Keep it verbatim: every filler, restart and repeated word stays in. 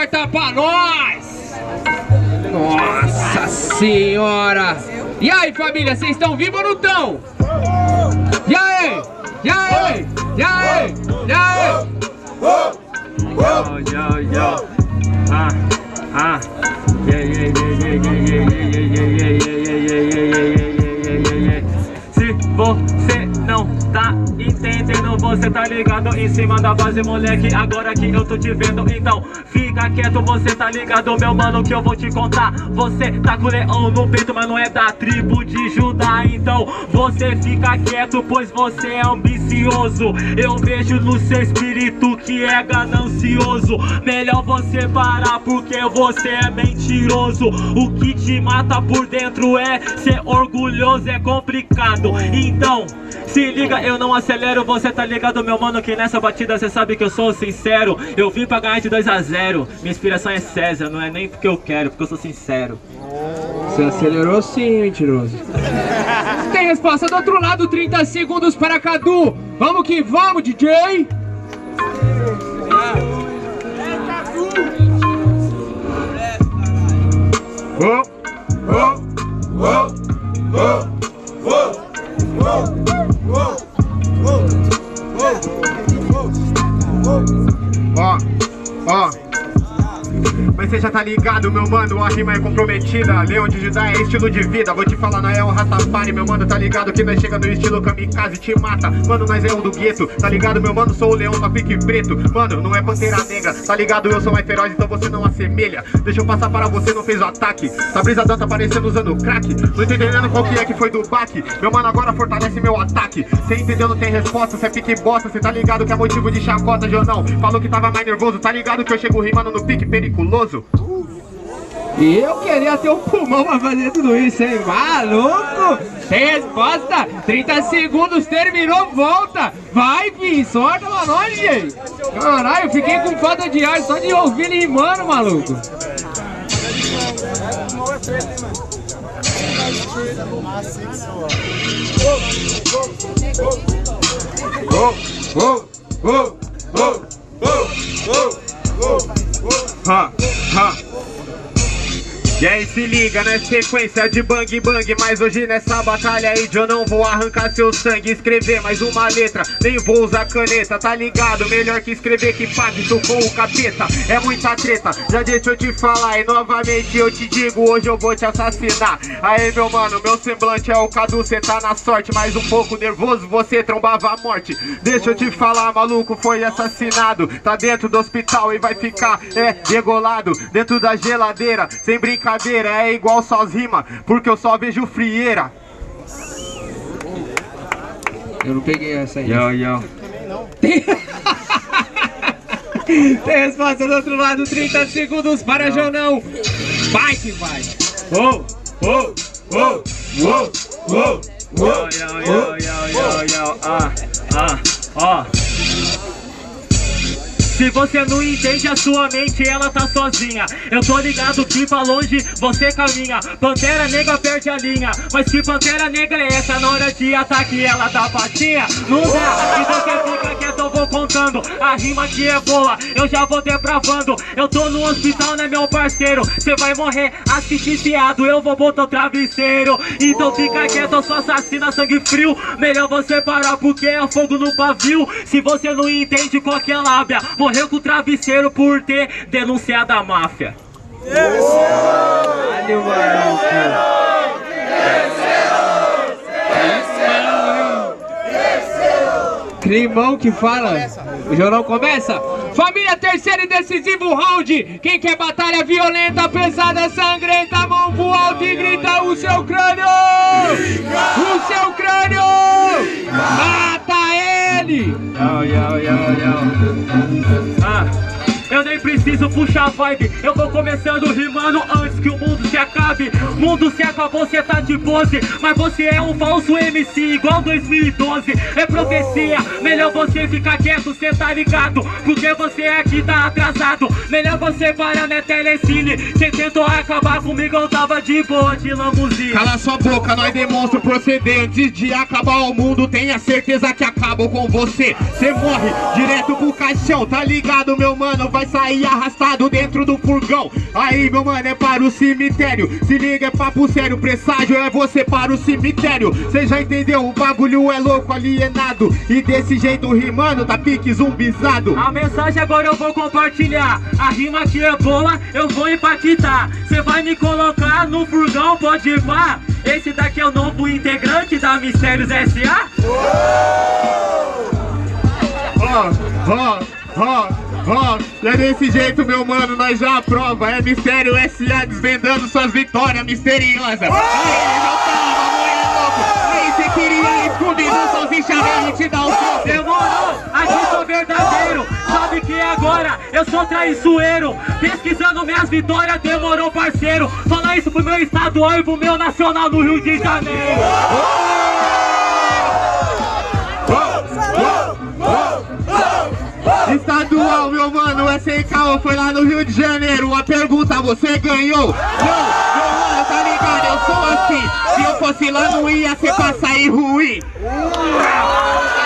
corta pra nós! Nossa senhora! E aí, família, vocês estão vivos ou não estão? E aí? E aí? E aí? E aí? Yo, yo, yo. Ah, ah. Yeah, yeah, yeah, yeah, yeah, yeah, yeah, yeah, yeah, yeah, yeah, yeah, yeah, yeah. Se você não tá entendendo, você tá ligado em cima da base, moleque. Agora que eu tô te vendo, então fica quieto, você tá ligado, meu mano, que eu vou te contar. Você tá com o leão no peito, mas não é da tribo de Judá. Então você fica quieto, pois você é ambicioso. Eu vejo no seu espírito que é ganancioso. Melhor você parar, porque você é mentiroso. O que te mata por dentro é ser orgulhoso, é complicado. Então se liga, eu não acelero, você tá ligado, meu mano, que nessa batida cê sabe que eu sou sincero. Eu vim pra ganhar de dois a zero. Minha inspiração é César, não é nem porque eu quero, porque eu sou sincero. Você acelerou sim, mentiroso. Tem resposta do outro lado, trinta segundos para Cadu. Vamos que vamos, D J. É, Cadu. Oh, oh, oh, oh, oh. Ó, ó. Mas você já tá ligado, meu mano, a rima é comprometida. Leão de Judá é estilo de vida. Vou te falar, não é um Rastafari, meu mano, tá ligado que nós chega no estilo kamikaze e te mata. Mano, nós é um do gueto, tá ligado, meu mano, sou o leão da pique preto. Mano, não é pantera negra, tá ligado, eu sou mais feroz, então você não assemelha. Deixa eu passar para você, não fez o ataque. Tá brisadão, tá parecendo usando crack. Não tô entendendo qual que é que foi do baque. Meu mano, agora fortalece meu ataque. Cê entendeu, não tem resposta, cê pique bosta. Cê tá ligado que é motivo de chacota, Jonão. Falou que tava mais nervoso, tá ligado que eu chego rimando no pique periculoso. E eu queria ter um pulmão pra fazer tudo isso, hein? Maluco! Tem resposta? trinta segundos, terminou, volta! Vai, filho, solta pra nós, gente! Caralho, eu fiquei com falta de ar só de ouvir ele rimando, maluco! Ha, ha. E aí se liga, né, sequência de bang bang. Mas hoje nessa batalha aí eu não vou arrancar seu sangue. Escrever mais uma letra, nem vou usar caneta. Tá ligado, melhor que escrever que pacto com o capeta. É muita treta, já deixa eu te falar. E novamente eu te digo, hoje eu vou te assassinar. Aí meu mano, meu semblante é o Cadu, cê tá na sorte. Mas um pouco nervoso, você trombava a morte. Deixa eu te falar, maluco, foi assassinado. Tá dentro do hospital e vai ficar, é, degolado dentro da geladeira, sem brincadeira. É igual só as rimas, porque eu só vejo frieira. Eu não peguei essa aí. Yo, yo. Tem... Tem resposta do outro lado, trinta segundos para Jonão. Vai que vai. Oh, oh, oh, oh, oh, oh. Yo, yo, yo, yo, yo, yo. Ah, ah, ó. Se você não entende a sua mente, ela tá sozinha. Eu tô ligado que pra longe você caminha. Pantera negra perde a linha. Mas que pantera negra é essa? Na hora de ataque ela dá patinha? Não dá, então você fica quieto, eu vou contando. A rima aqui é boa, eu já vou depravando. Eu tô no hospital, né meu parceiro? Você vai morrer asfixiado, eu vou botar o travesseiro. Então fica quieto, eu sou assassina, sangue frio. Melhor você parar porque é fogo no pavio. Se você não entende qualquer lábia, morreu com o travesseiro por ter denunciado a máfia. Caralho, maluco. Climão que fala. O jornal começa. Família, terceiro e decisivo round. Quem quer batalha violenta, pesada, sangrenta, mão pro alto e grita o seu crânio. O seu crânio. Mata ele. Yo, yo, yo, yo. Ah. Eu nem preciso puxar vibe, eu vou começando rimando antes que o mundo se acabe. Mundo se acabou, cê tá de pose, mas você é um falso M C igual dois mil e doze. É profecia, melhor você ficar quieto, cê tá ligado, porque você aqui tá atrasado. Melhor você parar na telecine, cê tentou acabar comigo, eu tava de boa de lamuzine. Cala sua boca, nós demonstra proceder. Antes de acabar o mundo, tenha certeza que acabam com você. Cê morre direto pro caixão, tá ligado meu mano? vai sair arrastado dentro do furgão. Aí, meu mano, é para o cemitério. Se liga, é papo sério, presságio é você para o cemitério. Cê já entendeu? O bagulho é louco, alienado. E desse jeito rimando, tá pique zumbizado. A mensagem agora eu vou compartilhar. A rima que é boa, eu vou impactar. Cê vai me colocar no furgão, pode ir pá. Esse daqui é o novo integrante da Mistérios S A. Ó, ó, ó, ó. É desse jeito, meu mano, nós já aprova. É Mistério S A desvendando suas vitórias misteriosas. Aí, meu tava muito louco. Aí, cê queria escondido, sozinho, chamei e te dá o soco. Demorou, aqui sou verdadeiro. Sabe que agora eu sou traiçoeiro. Pesquisando minhas vitórias, demorou, parceiro. Fala isso pro meu estadual e pro meu nacional no Rio de Janeiro. Estadual, meu mano, é sem caô, foi lá no Rio de Janeiro. A pergunta, você ganhou? Não, meu mano, tá ligado, eu sou assim. Se eu fosse lá não ia ser pra sair ruim.